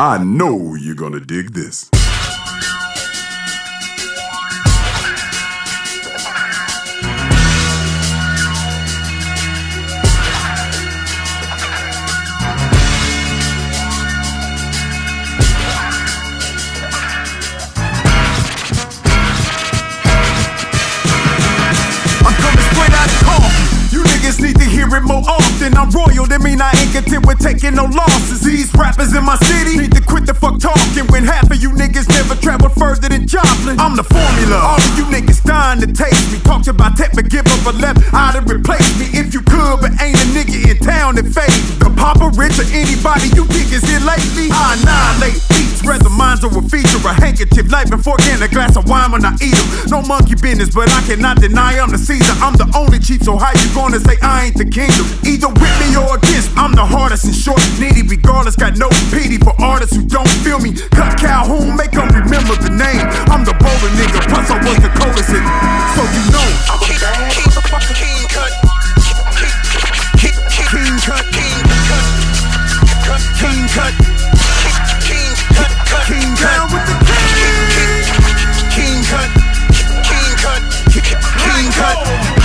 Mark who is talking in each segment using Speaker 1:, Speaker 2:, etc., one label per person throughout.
Speaker 1: I know you're gonna dig this.
Speaker 2: Need to hear it more often. I'm royal, that mean I ain't content with taking no losses. These rappers in my city need to quit the fuck talking. When half of you niggas never traveled further than Joplin. I'm the formula, all of you niggas dying to taste me. Talked about tech, but give up a left eye to replace me. If you could, but ain't a nigga in town that fade. The Papa Rich or anybody you think is here lately, I annihilate beats, whether mine's or a feature. A handkerchief, knife and fork and a glass of wine when I eat them. No monkey business, but I cannot deny I'm the Caesar. I'm the only chief, so how you gonna say I ain't the kingdom? Either with me or against. I'm the hardest and short, needy regardless. Got no pity for artists who don't feel me. Kutt, Calhoun, make them remember the name. I'm the bolder nigga, plus I was the coldest. So you know I'm a bad motherfucker. King Kutt, King Kutt, King Kutt, King Kutt, King Kutt, King Kutt with the king. King Kutt, King Kutt, King Kutt.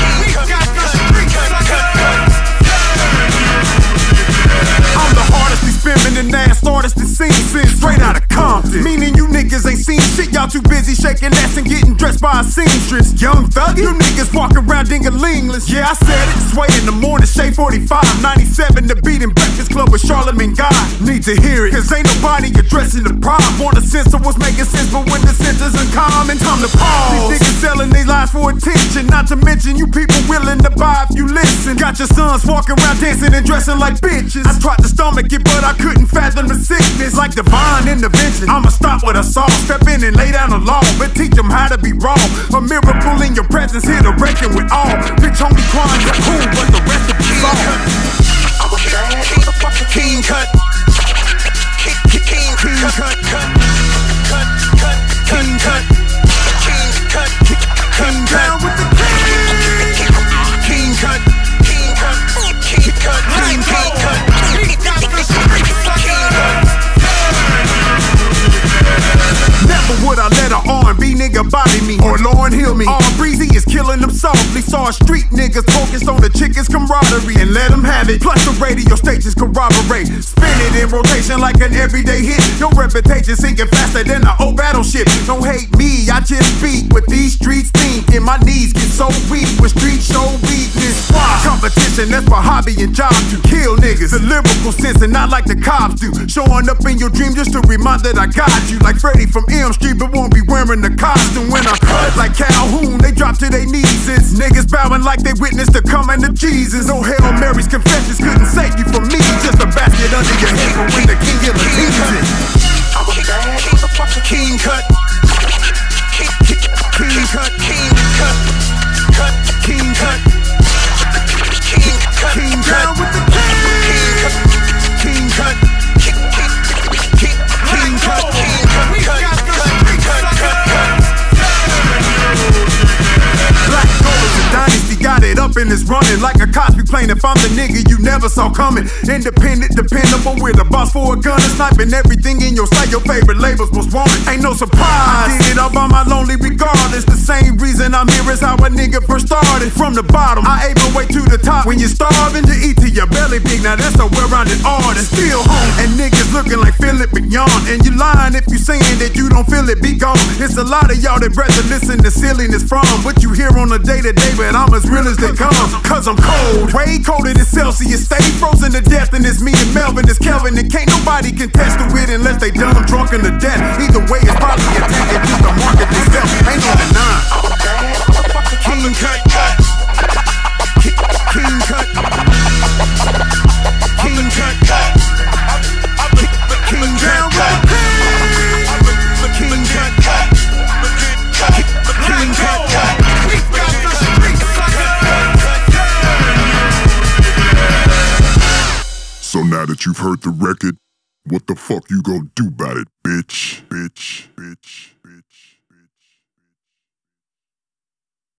Speaker 2: I'm the hardest feminine ass artist that's seen since straight out of Compton. Meaning you niggas ain't seen shit, y'all too busy shaking ass and getting dressed by a seamstress. Young thug, you niggas walk around ding-a-lingless. Yeah, I said it. Sway in the morning, shade 45, 97, the beat in Breakfast Club with Charlemagne God. Need to hear it, cause ain't nobody addressing the problem. Want a sense of what's making sense, but when the sense is uncommon, time to pause. These niggas selling their lives for attention, not to mention you people willing to buy if you listen. Got your sons walking around dancing and dressing like bitches. I tried to stomach it, but I couldn't fathom the sickness. Like divine intervention, I'ma stop with a song, step in and lay down the law, but teach them how to be wrong. A miracle in your presence, here to reckon with all. Bitch, homie crying, you're cool, but the rest of the song. I'm a bad motherfucker. King Kutt, King Kutt, King Kutt, King Kutt, King down with the king. King Kutt, King Kutt, King Kutt, King Kutt. Never would I let a R&B nigga body me or Lauren Hill me. All Breezy is killing them softly. Saw street niggas focused on the chickens' camaraderie and let them have it. Plus the radio stations corroborate. Spin it in rotation like an everyday hit. Your reputation sinking faster than an old battleship. Don't hate me, I just speak with these streets think. And my knees get so weak with street show weakness. Why? Competition, that's for hobby and job to kill niggas. The lyrical sense and not like the cops do. Showing up in your dream just to remind that I got you. Like Freddy from Elm Street, but won't be wearing the costume when I cut. Like Calhoun, they drop to their knees. It's niggas bowing like they witnessed the coming of Jesus. No Hail Mary's confessions couldn't save you from me. Just a basket under your head for when the king guillotines it. I'm a bad motherfucker. King Kutt, King Kutt, King Kutt, King Kutt, King Kutt, King down with the king. King Kutt, King Kutt, King Kutt, Black Gold is a dynasty, got it up and it's running like a Cosby plane. If I'm the nigga you never saw coming, independent, dependable, with a boss for a gun and sniping everything in your sight. Your favorite labels most wanted, ain't no surprise. I did it all by my lonely regardless. The same reason I'm here is how a nigga first started. From the bottom, I ate my way to the top. When you're starving, to eat till your belly big. Now that's a well-rounded artist. Still home, and niggas looking like Philip Beyond. And you lying if you saying that you don't feel it, be gone. It's a lot of y'all that rather listen to silliness from what you hear on a day-to-day, but I'm as real as they come. Cause I'm cold, way colder than Celsius. Stay frozen to death, and it's me and Melvin, it's Kelvin. And can't nobody contest the wit unless they dumb, drunk, and to death. Either way, it's probably a ticket just to market themselves. Ain't no denying. King Kutt, King Kutt, King Kutt, King down with the king. King Kutt, King Kutt.
Speaker 1: So now that you've heard the record, what the fuck you gonna do about it, bitch? Bitch, bitch.